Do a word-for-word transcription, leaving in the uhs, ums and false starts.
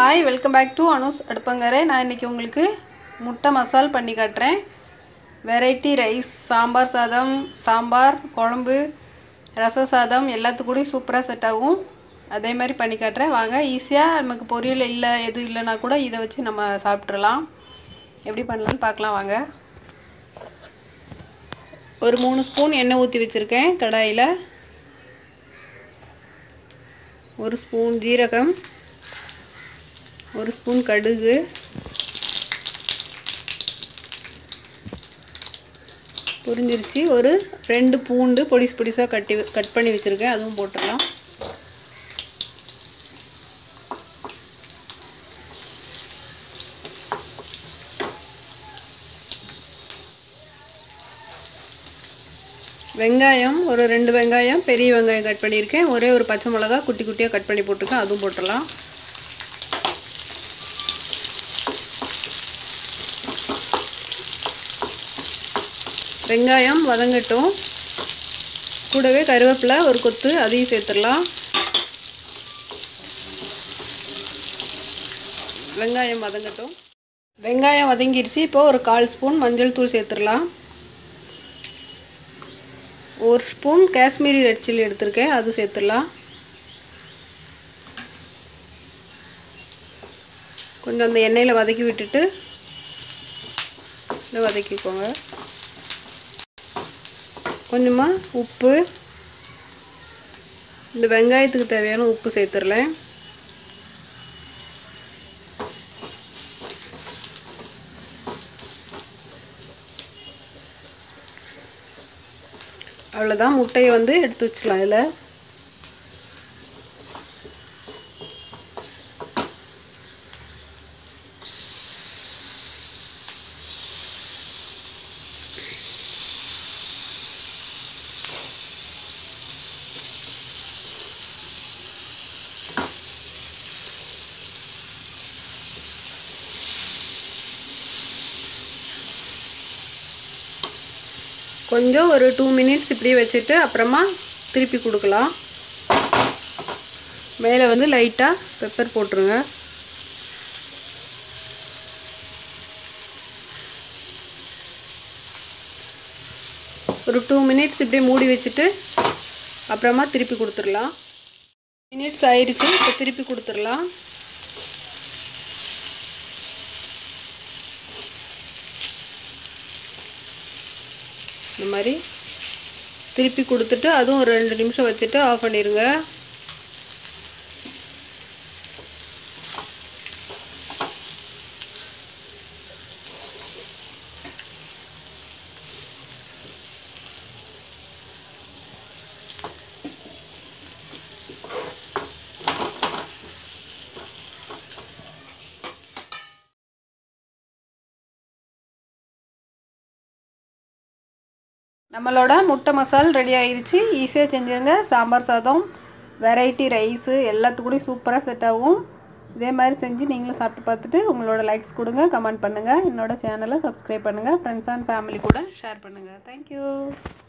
Hi welcome back to Anu's அடுப்பங்கரை. நான் இன்றைக்கி உங்களுக்கு முட்டை மசால் பண்ணி காட்டுறேன். வெரைட்டி ரைஸ், சாம்பார் சாதம், சாம்பார் குழம்பு, ரச சாதம் எல்லாத்துக்கூடயும் சூப்பராக செட் ஆகும். அதே மாதிரி பண்ணி காட்டுறேன். வாங்க, ஈஸியாக நமக்கு பொரியல் இல்லை எதுவும் இல்லைனா கூட இதை வச்சு நம்ம சாப்பிட்றலாம். எப்படி பண்ணலான்னு பார்க்கலாம் வாங்க. ஒரு மூணு ஸ்பூன் எண்ணெய் ஊற்றி வச்சுருக்கேன் கடாயில். ஒரு ஸ்பூன் ஜீரகம், ஒரு ஸ்பூன் கடுகு, பொரிஞ்சிருச்சு. ஒரு ரெண்டு பூண்டு பொடிசு பொடிசாக கட்டி கட் பண்ணி வச்சுருக்கேன், அதுவும் போட்டுடலாம். வெங்காயம் ஒரு ரெண்டு வெங்காயம், பெரிய வெங்காயம் கட் பண்ணியிருக்கேன். ஒரே ஒரு பச்சை மிளகா குட்டி குட்டியாக கட் பண்ணி போட்டிருக்கேன், அதுவும் போட்டுடலாம். வெங்காயம் வதங்கட்டும். கூடவே கருவேப்பிலை ஒரு கொத்து, அதையும் சேர்த்துடலாம். வெங்காயம் வதங்கட்டும். வெங்காயம் வதங்கிடுச்சு. இப்போது ஒரு கால் ஸ்பூன் மஞ்சள் தூள் சேர்த்துடலாம். ஒரு ஸ்பூன் காஷ்மீரி ரெட் சில்லி எடுத்திருக்கேன், அது சேர்த்துடலாம். கொஞ்சம் அந்த எண்ணெயில் வதக்கி விட்டுட்டு வதக்கிக்கோங்க. கொஞ்சமாக உப்பு, இந்த வெங்காயத்துக்கு தேவையான உப்பு சேர்த்துடலேன். அவ்வளோதான், முட்டையை வந்து எடுத்து வச்சிடலாம். இதில் கொஞ்சம் ஒரு டூ மினிட்ஸ் இப்படியே வச்சுட்டு அப்புறமா திருப்பி கொடுக்கலாம். மேலே வந்து லைட்டாக பெப்பர் போட்டுருங்க. ஒரு டூ மினிட்ஸ் இப்படியே மூடி வச்சுட்டு அப்புறமா திருப்பி கொடுத்துடலாம். மினிட்ஸ் ஆயிடுச்சு, இப்போ திருப்பி கொடுத்துடலாம். இந்த மாதிரி திருப்பி கொடுத்துட்டு அதுவும் ஒரு ரெண்டு நிமிஷம் வச்சுட்டு ஆஃப் பண்ணிடுங்க. நம்மளோட முட்டை மசால் ரெடி ஆயிடுச்சு. ஈஸியாக செஞ்சுருங்க. சாம்பார் சாதம், வெரைட்டி ரைஸு எல்லாத்துக்கூடயும் சூப்பராக செட் ஆகும். இதே மாதிரி செஞ்சு நீங்களும் சாப்பிட்டு பார்த்துட்டு உங்களோட லைக்ஸ் கொடுங்க, கமெண்ட் பண்ணுங்கள். என்னோட சேனலை சப்ஸ்கிரைப் பண்ணுங்கள், ஃப்ரெண்ட்ஸ் அண்ட் ஃபேமிலி கூட ஷேர் பண்ணுங்கள். தேங்க்யூ.